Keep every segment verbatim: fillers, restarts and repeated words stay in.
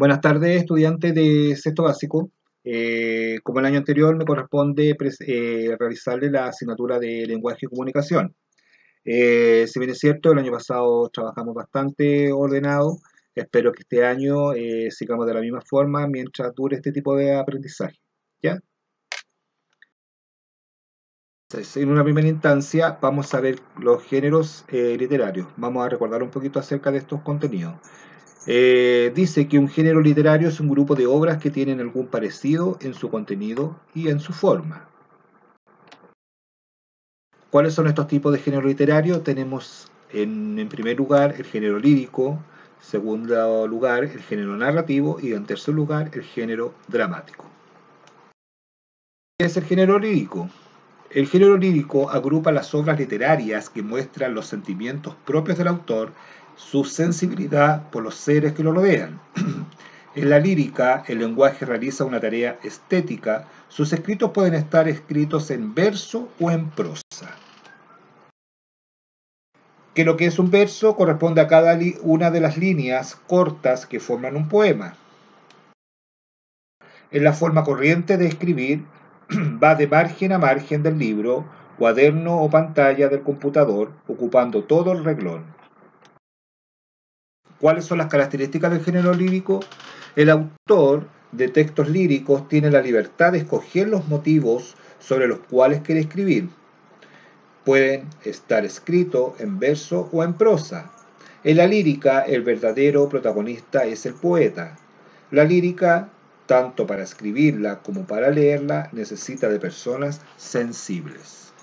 Buenas tardes, estudiantes de sexto básico. Eh, como el año anterior, me corresponde pres- eh, realizarle la asignatura de lenguaje y comunicación. Eh, si bien es cierto, el año pasado trabajamos bastante ordenado, espero que este año eh, sigamos de la misma forma mientras dure este tipo de aprendizaje. ¿Ya? Entonces, en una primera instancia, vamos a ver los géneros eh, literarios. Vamos a recordar un poquito acerca de estos contenidos. Eh, dice que un género literario es un grupo de obras que tienen algún parecido en su contenido y en su forma. ¿Cuáles son estos tipos de género literario? Tenemos en, en primer lugar el género lírico, en segundo lugar el género narrativo y en tercer lugar el género dramático. ¿Qué es el género lírico? El género lírico agrupa las obras literarias que muestran los sentimientos propios del autor, su sensibilidad por los seres que lo rodean. En la lírica, el lenguaje realiza una tarea estética. Sus escritos pueden estar escritos en verso o en prosa. Que lo que es un verso corresponde a cada una de las líneas cortas que forman un poema. En la forma corriente de escribir, va de margen a margen del libro, cuaderno o pantalla del computador, ocupando todo el renglón. ¿Cuáles son las características del género lírico? El autor de textos líricos tiene la libertad de escoger los motivos sobre los cuales quiere escribir. Pueden estar escritos en verso o en prosa. En la lírica, el verdadero protagonista es el poeta. La lírica, tanto para escribirla como para leerla, necesita de personas sensibles.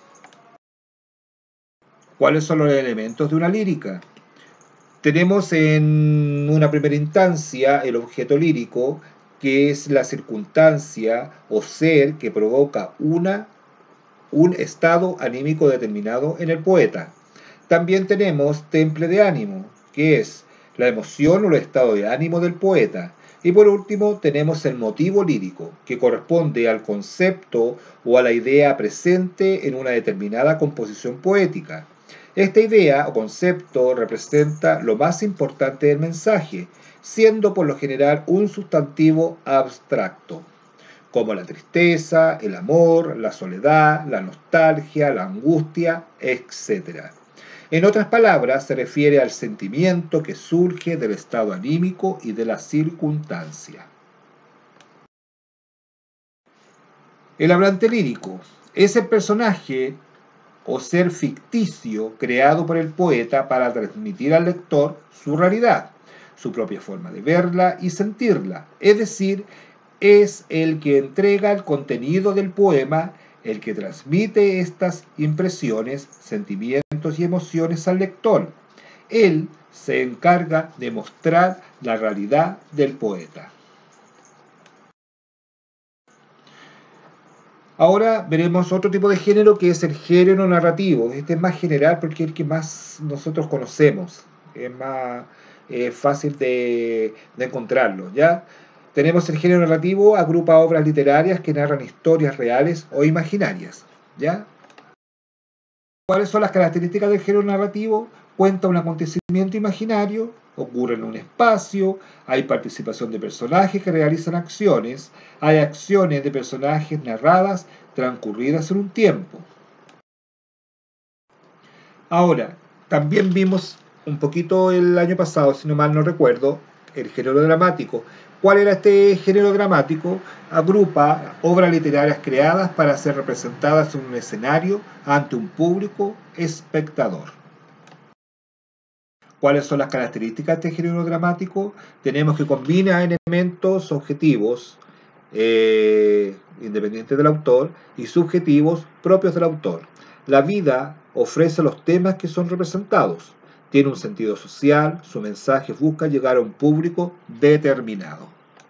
¿Cuáles son los elementos de una lírica? Tenemos en una primera instancia el objeto lírico, que es la circunstancia o ser que provoca una, un estado anímico determinado en el poeta. También tenemos temple de ánimo, que es la emoción o el estado de ánimo del poeta. Y por último tenemos el motivo lírico, que corresponde al concepto o a la idea presente en una determinada composición poética. Esta idea o concepto representa lo más importante del mensaje, siendo por lo general un sustantivo abstracto, como la tristeza, el amor, la soledad, la nostalgia, la angustia, etcétera. En otras palabras, se refiere al sentimiento que surge del estado anímico y de la circunstancia. El hablante lírico es el personaje o ser ficticio creado por el poeta para transmitir al lector su realidad, su propia forma de verla y sentirla. Es decir, es el que entrega el contenido del poema, el que transmite estas impresiones, sentimientos y emociones al lector. Él se encarga de mostrar la realidad del poeta. Ahora veremos otro tipo de género que es el género narrativo. Este es más general porque es el que más nosotros conocemos. Es más eh, fácil de, de encontrarlo, ¿ya? Tenemos el género narrativo, agrupa obras literarias que narran historias reales o imaginarias, ¿ya? ¿Cuáles son las características del género narrativo? Cuenta un acontecimiento imaginario, ocurre en un espacio, hay participación de personajes que realizan acciones, hay acciones de personajes narradas transcurridas en un tiempo. Ahora, también vimos un poquito el año pasado, si no mal no recuerdo, el género dramático. ¿Cuál era este género dramático? Agrupa obras literarias creadas para ser representadas en un escenario ante un público espectador. ¿Cuáles son las características de este género dramático? Tenemos que combina elementos objetivos, eh, independientes del autor, y subjetivos propios del autor. La vida ofrece los temas que son representados. Tiene un sentido social, su mensaje busca llegar a un público determinado.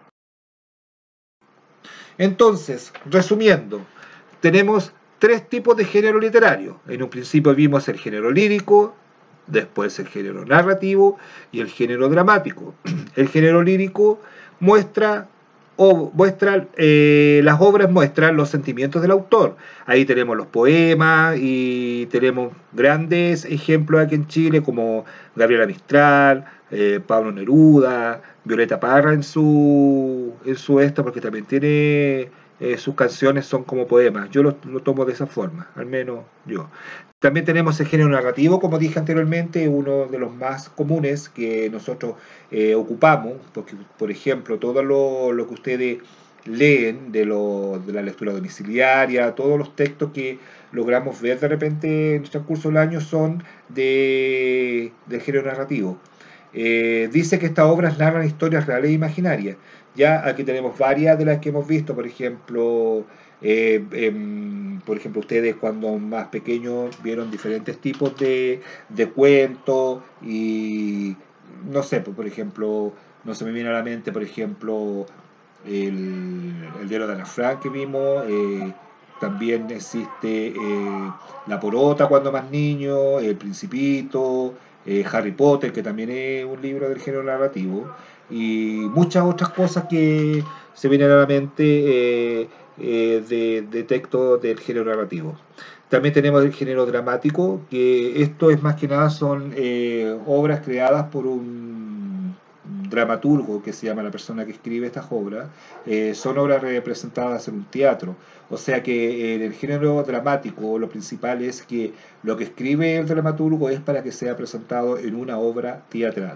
Entonces, resumiendo, tenemos tres tipos de género literario. En un principio vimos el género lírico, después el género narrativo y el género dramático. El género lírico muestra o muestran, eh, las obras muestran los sentimientos del autor. Ahí tenemos los poemas y tenemos grandes ejemplos aquí en Chile como Gabriela Mistral, eh, Pablo Neruda, Violeta Parra en su, en su esta, porque también tiene eh, sus canciones son como poemas. Yo lo, lo tomo de esa forma, al menos yo. También tenemos el género narrativo, como dije anteriormente, uno de los más comunes que nosotros eh, ocupamos, porque, por ejemplo, todo lo, lo que ustedes leen de, lo, de la lectura domiciliaria, todos los textos que logramos ver de repente en el transcurso del año son de, del género narrativo. Eh, dice que estas obras narran historias reales e imaginarias. Ya aquí tenemos varias de las que hemos visto, por ejemplo, eh, em, por ejemplo, ustedes cuando más pequeños vieron diferentes tipos de, de cuentos y no sé, pues, por ejemplo, no se me viene a la mente, por ejemplo, el, el diario de Ana Frank que vimos, eh, también existe eh, La Porota cuando más niño, El Principito, eh, Harry Potter, que también es un libro del género narrativo, y muchas otras cosas que se vienen a la mente eh, eh, de, de textos del género narrativo. También tenemos el género dramático, que esto es más que nada son eh, obras creadas por un dramaturgo, que se llama la persona que escribe estas obras, eh, son obras representadas en un teatro. O sea que en el género dramático lo principal es que lo que escribe el dramaturgo es para que sea presentado en una obra teatral.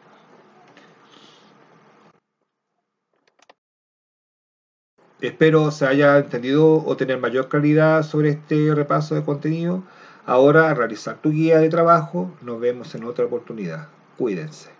Espero se haya entendido o tener mayor claridad sobre este repaso de contenido. Ahora, a realizar tu guía de trabajo. Nos vemos en otra oportunidad. Cuídense.